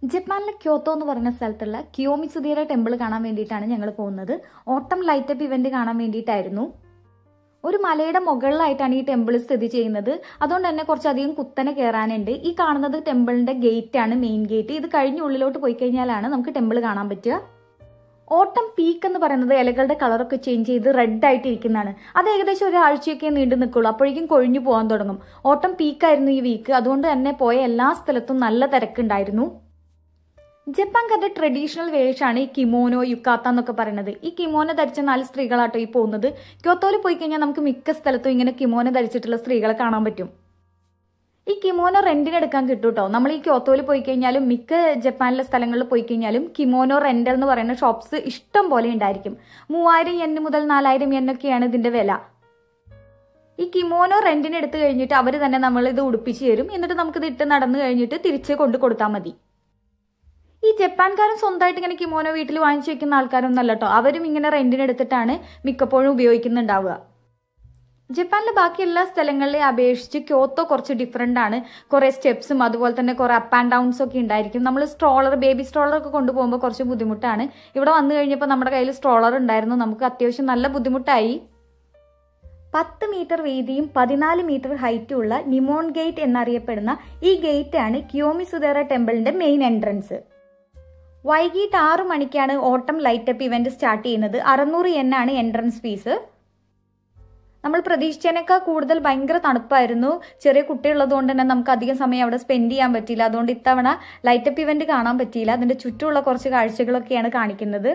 ജപ്പാനിലെ ക്യോട്ടോ എന്ന് പറയുന്ന സ്ഥലത്തുള്ള കിയോമിസുദേര ടെമ്പിൾ കാണാൻ വേണ്ടിയിട്ടാണ് ഞങ്ങൾ പോകുന്നത്. ഓട്ടം ലൈറ്റപ്പ് ഇവന്റ് കാണാൻ വേണ്ടിയിട്ടായിരുന്നു. ഒരു മലയുടെ മുകളിലായിട്ടാണ് ഈ ടെമ്പിൾ സ്ഥിതി ചെയ്യുന്നത്. അതുകൊണ്ട് തന്നെ കുറച്ചധികം കുത്തനെ കയറാനുണ്ട്. ഈ കാണുന്നത് ടെമ്പിളിന്റെ ഗേറ്റ് ആണ്, മെയിൻ ഗേറ്റ്. ഇത് കഴിഞ്ഞ് ഉള്ളിലോട്ട് പോയി കഴിഞ്ഞാലാണ് നമുക്ക് ടെമ്പിൾ കാണാൻ പറ്റുക. ഓട്ടം പീക്ക് എന്ന് പറയുന്നത് ഇലകളുടെ കളറൊക്കെ ചേഞ്ച് ചെയ്ത് റെഡ് ആയിട്ട് ഇരിക്കുന്നതാണ്. അത് ഏകദേശം ഒരാഴ്ചയൊക്കെ നീണ്ടു നിൽക്കുള്ളൂ, അപ്പോഴേക്കും കൊഴിഞ്ഞു പോകാൻ തുടങ്ങും. ഓട്ടം പീക്കായിരുന്നു ഈ വീക്ക്. അതുകൊണ്ട് തന്നെ പോയ എല്ലാ സ്ഥലത്തും നല്ല തിരക്കുണ്ടായിരുന്നു. ജപ്പാൻകാരുടെ ട്രഡീഷണൽ വേഷാണ് ഈ കിമോനോ, യുക്കാത്ത എന്നൊക്കെ പറയുന്നത്. ഈ കിമോനോ ധരിച്ച 4 സ്ത്രീകളാട്ടോ ഈ പോകുന്നത്. ക്യോത്തോയിൽ പോയി കഴിഞ്ഞാൽ നമുക്ക് മിക്ക സ്ഥലത്തും ഇങ്ങനെ കിമോനോ ധരിച്ചിട്ടുള്ള സ്ത്രീകളെ കാണാൻ പറ്റും. ഈ കിമോനോ റെന്റിന് എടുക്കാൻ കിട്ടും കേട്ടോ. നമ്മൾ ഈ ക്യോത്തോയിൽ പോയി കഴിഞ്ഞാലും മിക്ക ജപ്പാനിലെ സ്ഥലങ്ങളിൽ പോയി കഴിഞ്ഞാലും കിമോനോ റെന്റൽ എന്ന് പറയുന്ന ഷോപ്സ് ഇഷ്ടം പോലെ ഉണ്ടായിരിക്കും. 3000 yen മുതൽ 4000 yen ഒക്കെയാണ് ഇതിന്റെ വില. ഈ കിമോനോ റെന്റിന് എടുത്തു കഴിഞ്ഞിട്ട് അവർ തന്നെ നമ്മൾ ഇത് ഉടുപ്പിച്ച് തരും. എന്നിട്ട് നമുക്കിത് ഇട്ട് നടന്നു കഴിഞ്ഞിട്ട് തിരിച്ച് കൊണ്ട് കൊടുത്താൽ മതി. ഈ ജപ്പാൻകാരും സ്വന്തമായിട്ട് ഇങ്ങനെ കിമോനോ വീട്ടിൽ വാങ്ങിച്ചു വെക്കുന്ന ആൾക്കാരൊന്നും അല്ല കേട്ടോ. അവരും ഇങ്ങനെ റെന്റിന് എടുത്തിട്ടാണ് മിക്കപ്പോഴും ഉപയോഗിക്കുന്നുണ്ടാവുക. ജപ്പാനിലെ ബാക്കി എല്ലാ സ്ഥലങ്ങളെ അപേക്ഷിച്ച് ക്യോട്ടോ കുറച്ച് ഡിഫറെന്റ് ആണ്. കുറെ സ്റ്റെപ്സും അതുപോലെ തന്നെ കുറെ അപ്പ് ആൻഡ് ഡൗൺസ് ഒക്കെ ഉണ്ടായിരിക്കും. നമ്മൾ ബേബി സ്ട്രോളർ ഒക്കെ കൊണ്ടുപോകുമ്പോൾ കുറച്ച് ബുദ്ധിമുട്ടാണ്. ഇവിടെ വന്നു കഴിഞ്ഞപ്പോൾ നമ്മുടെ കയ്യിൽ സ്ട്രോളർ ഉണ്ടായിരുന്നു. നമുക്ക് അത്യാവശ്യം നല്ല ബുദ്ധിമുട്ടായി. 10 മീറ്റർ വീതിയും 14 മീറ്റർ ഹൈറ്റും ഉള്ള നിമോൺ ഗേറ്റ് എന്നറിയപ്പെടുന്ന ഈ ഗേറ്റ് ആണ് കിയോമിസുദേര ടെമ്പിളിന്റെ മെയിൻ എൻട്രൻസ്. വൈകിട്ട് 6 മണിക്കാണ് ഓട്ടം ലൈറ്റപ്പ് ഇവന്റ് സ്റ്റാർട്ട് ചെയ്യുന്നത്. 600 yen ആണ് എൻട്രൻസ് ഫീസ്. നമ്മൾ പ്രതീക്ഷിച്ചതിനേക്കാൾ കൂടുതൽ ഭയങ്കര തണുപ്പായിരുന്നു. ചെറിയ കുട്ടിയുള്ളത് കൊണ്ട് തന്നെ നമുക്ക് അധികം സമയം അവിടെ സ്പെൻഡ് ചെയ്യാൻ പറ്റിയില്ല. അതുകൊണ്ട് ഇത്തവണ ലൈറ്റപ്പ് ഇവന്റ് കാണാൻ പറ്റിയില്ല. അതിന്റെ ചുറ്റുമുള്ള കുറച്ച് കാഴ്ചകളൊക്കെയാണ് കാണിക്കുന്നത്.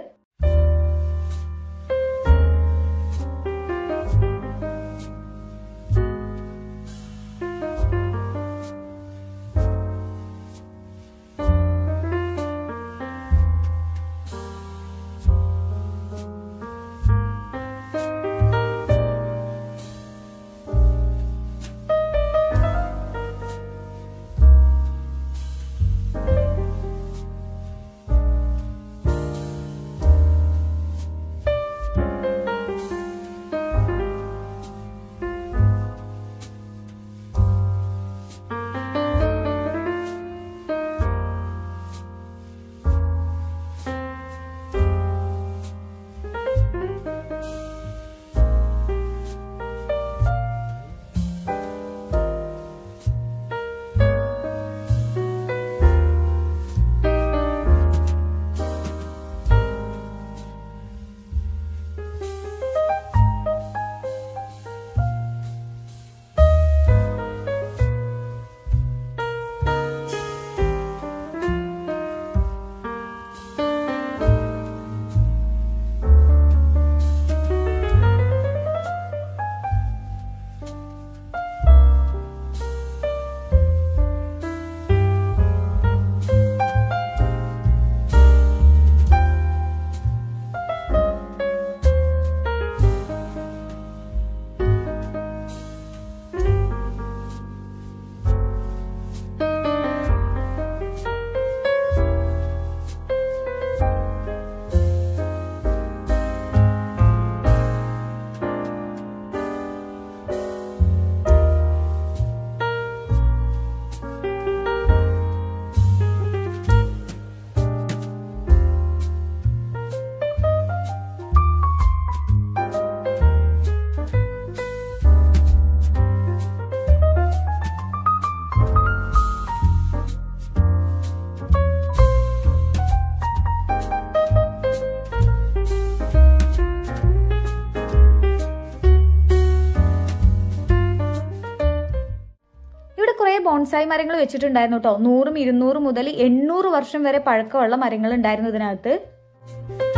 ബോൺസായി മരങ്ങൾ വെച്ചിട്ടുണ്ടായിരുന്നു കേട്ടോ. 100, 200 മുതൽ 800 വർഷം വരെ പഴക്കമുള്ള മരങ്ങൾ ഉണ്ടായിരുന്നു ഇതിനകത്ത്.